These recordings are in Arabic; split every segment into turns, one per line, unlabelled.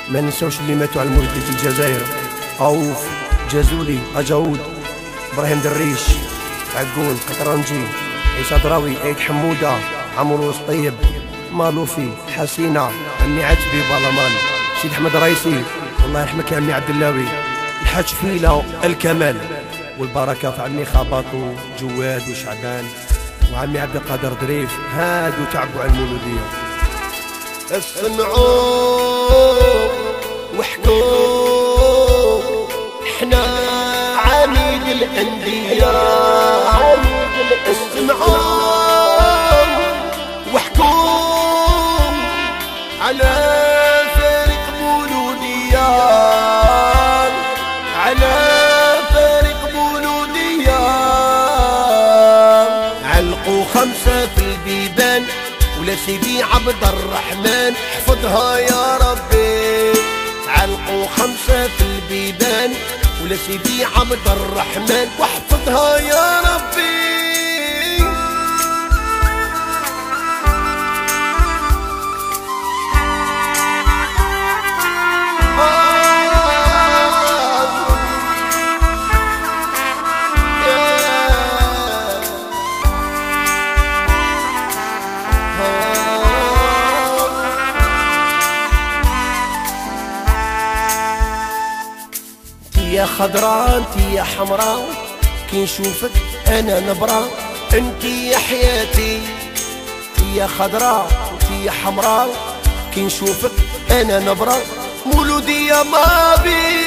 ما ننساوش اللي ماتوا على المولد في الجزائر: عوف، جازولي، أجاود، إبراهيم دريش، عقون، قطرنجي، عيسى دراوي، عيد حمودة، عمروس طيب، مالوفي، حسينة، عمي عتبي، بالمان، سيد أحمد رايسي، الله يرحمك يا عمي عبد اللاوي، الحاج فيلة، الكمال، والبركة في عمي خباطو، جواد وشعبان، وعمي عبد القادر دريف. هادو تعبوا على المولودية.
اسمعوا واحكوا، احنا عميد الأندية. اسمعوا واحكوا على فريق مولودية، على فريق مولودية. علقوا 5 في البيبان ولا سيدي عبد الرحمن، احفظها يا ربي. علقوا 5 في البيبان ولا سيدي عبد الرحمن، واحفظها يا ربي. يا خضراء انت يا حمراء، كي نشوفك انا نبرة، انت يا حياتي. يا خضراء انت يا حمراء، كي نشوفك انا نبرة، مولودية ما بي.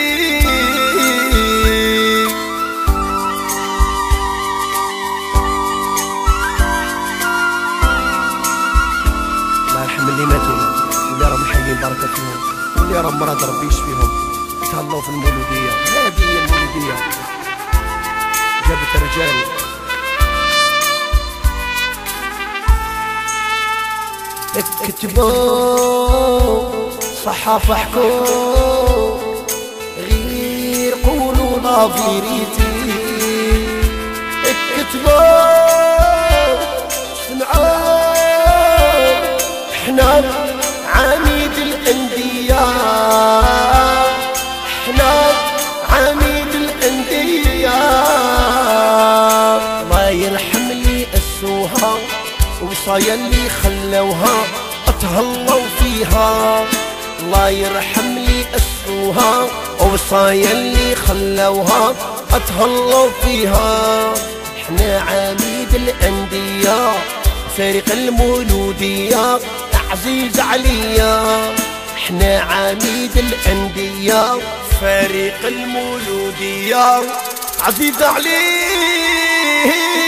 الله يرحم اللي ماتوا، واللي راهم حيين بركة فيهم، واللي راهم مرض ربي يشفيهم. تهلاو في المولودية، هذه هي المولودية، جابت رجال.
اكتبوا صحافة احكوا، غير قولوا نافيريتي. اكتبوا سمعوا، احنا عميد الأندية، احنا عميد الأندية. الله يرحم لي أسوها وصايا اللي خلوها اتهلاو فيها. الله يرحم لي أسوها وصايا اللي خلوها اتهلاو فيها. احنا عميد الأندية، فريق المولودية عزيز عليا. احنا عميد الأندية، فريق المولودية عزيز عليه.